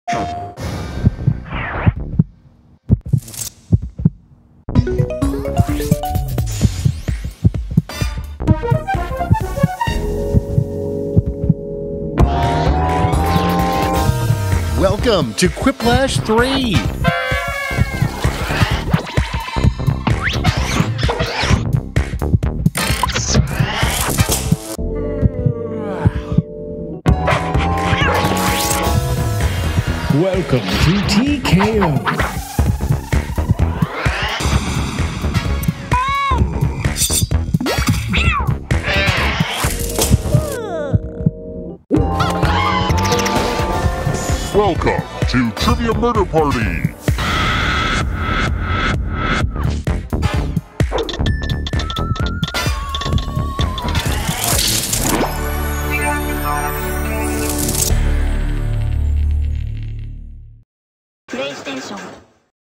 Welcome to Quiplash 3! Welcome to TKO. Welcome to Trivia Murder Party! PlayStation